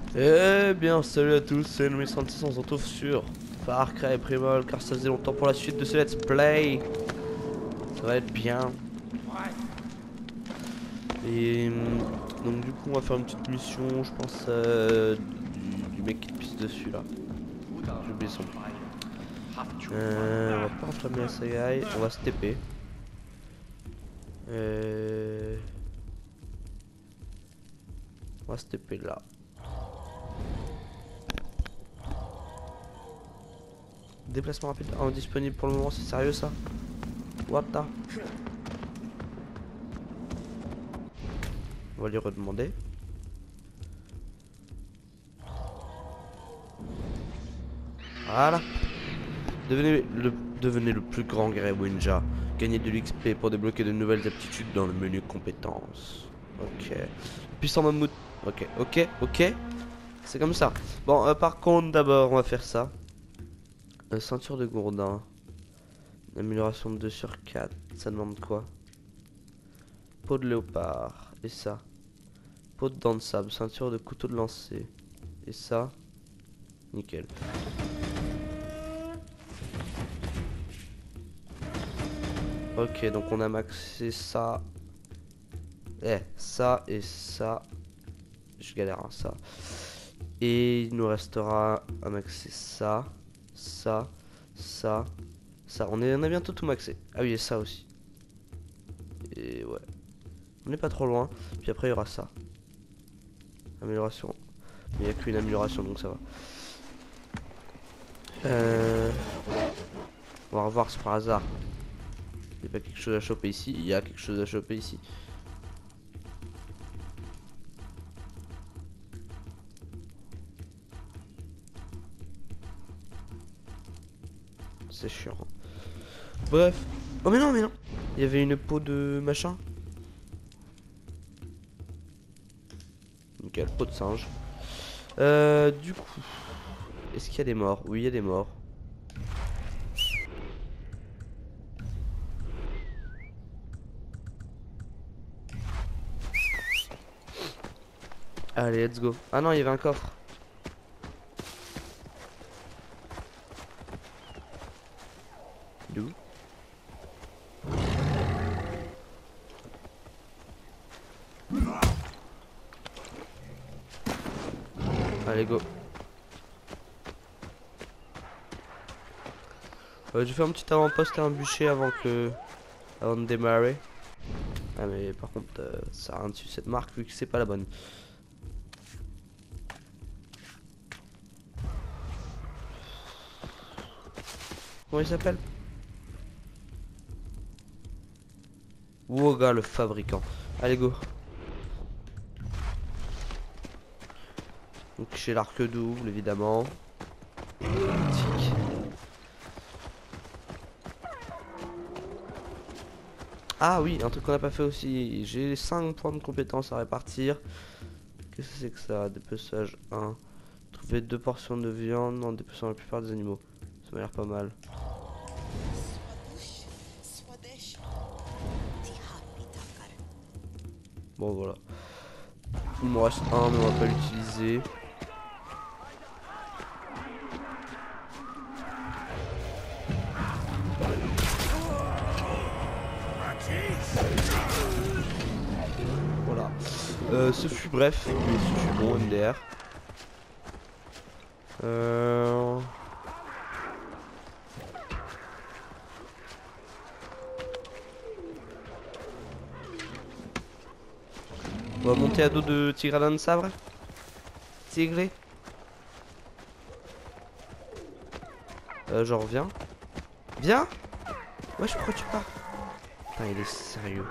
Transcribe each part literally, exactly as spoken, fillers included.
Eh bien, salut à tous, c'est Nomis trente-six, on se retrouve sur Far Cry Primal, car ça faisait longtemps pour la suite de ce let's play. Ça va être bien. Et hum, donc du coup, on va faire une petite mission, je pense, euh, du, du mec qui te pisse dessus là. J'ai oublié son nom. Euh, on va pas enflammer la sagaï, on va se T P. Euh... On va se T P là. Déplacement rapide indisponible pour le moment, c'est sérieux ça? What the? On va lui redemander. Voilà. Devenez le, devenez le plus grand guerrier Winja. Gagnez de l'X P pour débloquer de nouvelles aptitudes dans le menu compétences. Ok. Puissant mammouth. Ok, ok, ok. C'est comme ça. Bon, euh, par contre, d'abord, on va faire ça. Euh, ceinture de gourdin. Amélioration de deux sur quatre. Ça demande quoi? Peau de léopard. Et ça? Peau de dents de sable. Ceinture de couteau de lancer. Et ça? Nickel. Ok, donc on a maxé ça. Eh, ça et ça. Je galère, hein, ça. Et il nous restera à maxer ça, ça, ça, ça. On, est, on a bientôt tout maxé. Ah oui, et ça aussi. Et ouais. On n'est pas trop loin. Puis après, il y aura ça. Amélioration. Mais il n'y a qu'une amélioration, donc ça va. Euh... On va revoir si par hasard il n'y a pas quelque chose à choper ici. Il y a quelque chose à choper ici. C'est chiant. Bref. Oh mais non, mais non. Il y avait une peau de machin. Nickel, peau de singe. Euh, du coup, est-ce qu'il y a des morts? Oui, il y a des morts. Allez, let's go. Ah non, il y avait un coffre. D'où? Allez, go. Euh, je vais faire un petit avant-poste et un bûcher avant que... avant de démarrer. Ah mais par contre, euh, ça a rien dessus cette marque vu que c'est pas la bonne. Comment il s'appelle? Woga le fabricant. Allez go. Donc chez l'arc double évidemment. Tic. Ah oui, un truc qu'on n'a pas fait aussi. J'ai cinq points de compétences à répartir. Qu'est-ce que c'est que ça? Dépeçage un. Trouver deux portions de viande en dépeçant la plupart des animaux. Ça m'a l'air pas mal. Bon voilà. Il m'en reste un mais on va pas l'utiliser. Voilà. Euh, ce fut bref, mais ce fut bon M D R. Euh... On va monter à dos de Tigradin de sabre. Tigré. Euh, genre viens. Viens. Wesh, pourquoi tu pars? Putain, il est sérieux.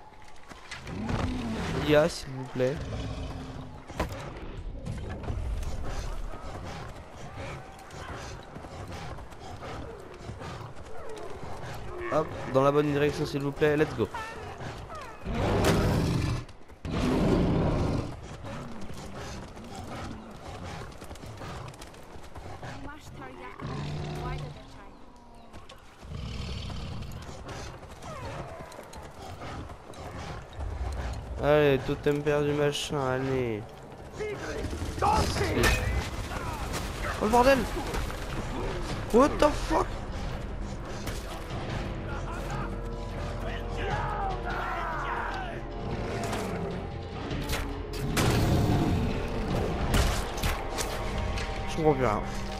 I A, s'il vous plaît. Hop, dans la bonne direction, s'il vous plaît. Let's go. Allez, totem perdu machin, allez. Oh le bordel! What the fuck? Je comprends plus rien.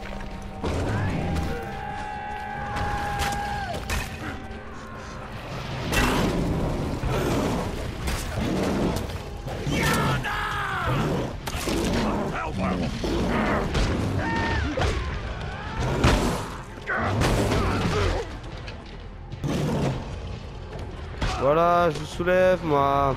Voilà, je vous soulève moi.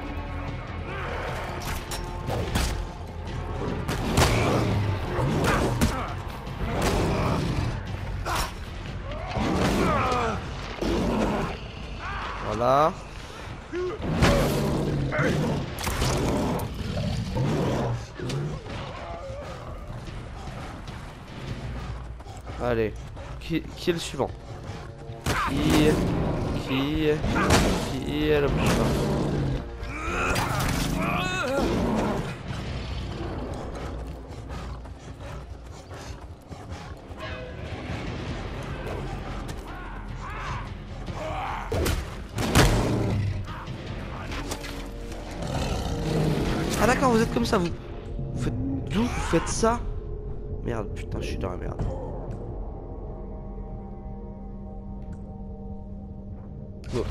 Voilà. Allez, qui, qui est le suivant? Qui Qui Qui est le prochain? Ah d'accord, vous êtes comme ça, vous, vous faites d'où vous faites ça? Merde, putain, je suis dans la merde. Oh.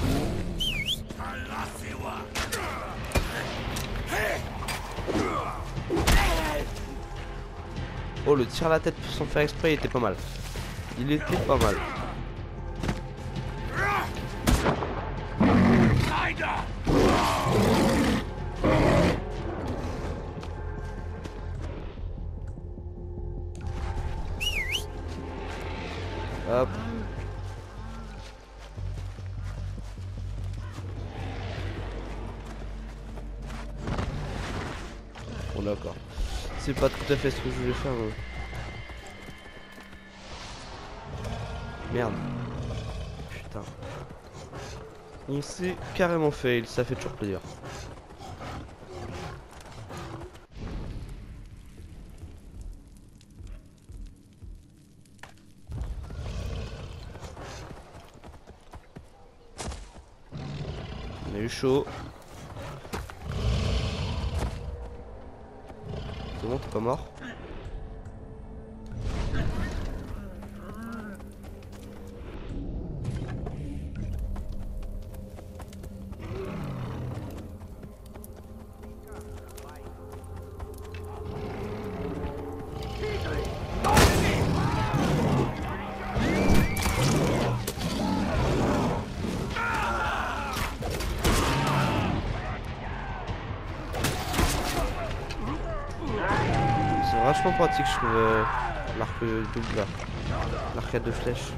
Oh, le tir à la tête sans faire exprès, il était pas mal. Il était pas mal. Hop. Bon d'accord. C'est pas tout à fait ce que je voulais faire. Mais... Merde. Putain. On s'est carrément fail, ça fait toujours plaisir. On a eu chaud. C'est bon, t'es pas mort? Vachement pratique, je trouve, euh, l'arc double là, l'arcade de flèche.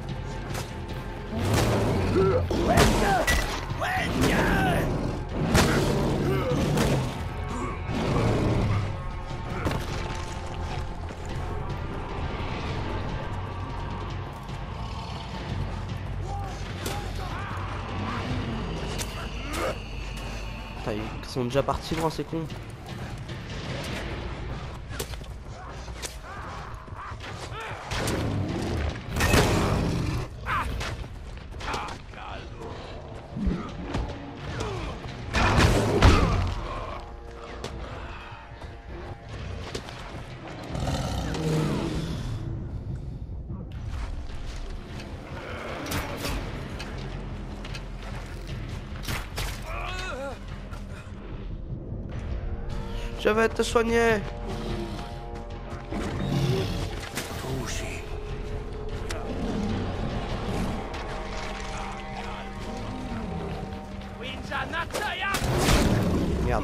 Putain, ils sont déjà partis loin, c'est con. Je vais te soigner. Merde.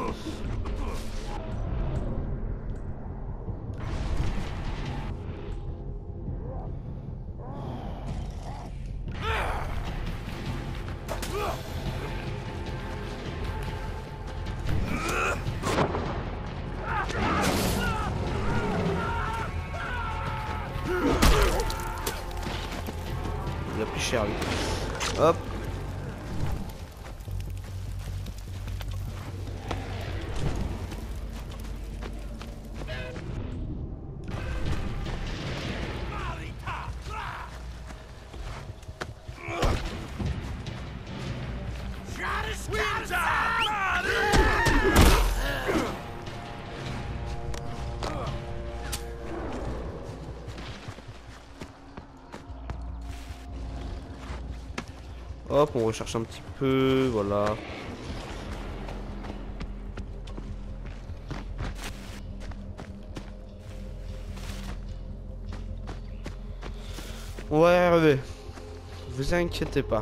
Il a plus cher lui. Hop. Hop, on recherche un petit peu, voilà. On va y arriver. Vous inquiétez pas.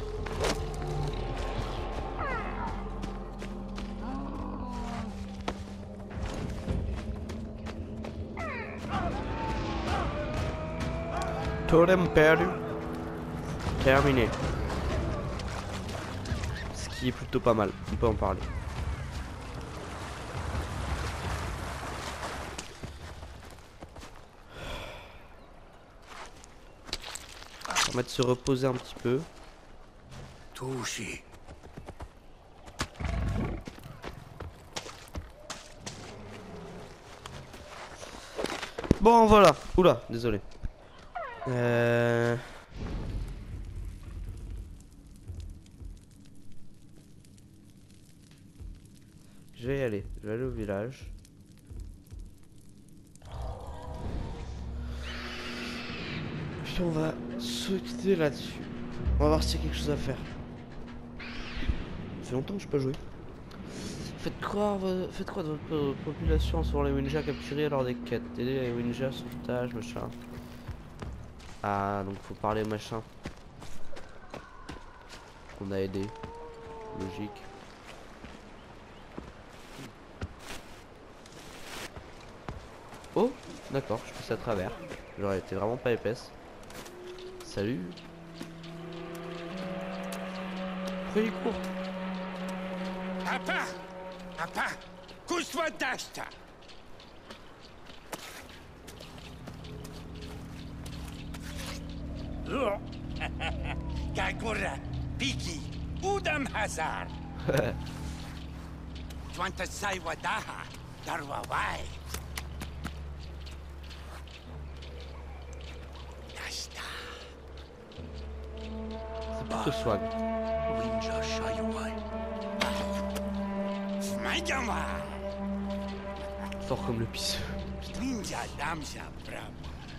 Totem perdu. Terminé. Ce qui est plutôt pas mal. On peut en parler. On va de se reposer un petit peu. Touché. Bon voilà. Oula, désolé. Euh... Je vais y aller. Je vais aller au village. Puis on va se quitter là-dessus. On va voir s'il y a quelque chose à faire. Ça fait longtemps que je peux jouer. Faites quoi, vo- faites quoi de votre po- population sur les Winja capturés lors des quêtes. Aider les Winja, sauvetage, machin. Ah, donc faut parler machin. Qu'on a aidé. Logique. Oh, d'accord, je passe à travers. J'aurais été vraiment pas épaisse. Salut. Pourquoi il court? Papa! Papa! Couche-toi d'achta! Kagura, Piki, Udam Hazar. Twanta Saiwadaha, Darwawai. Dashta. C'est plutôt swag. Winja Shaiwai. Maïgama. Fort comme le pisseux. Ninja Damja Brahma.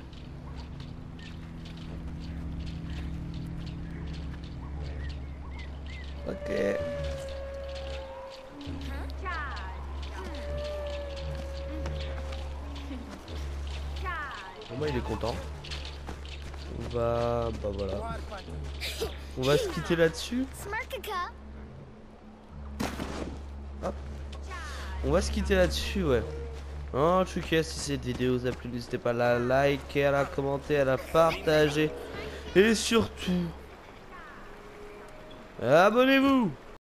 Ok. Bon bah il est content. On va... Bah voilà. On va se quitter là-dessus. Hop. On va se quitter là-dessus, ouais. En tout cas, si cette vidéo vous a plu, n'hésitez pas à la liker, à la commenter, à la partager. Et surtout, abonnez-vous.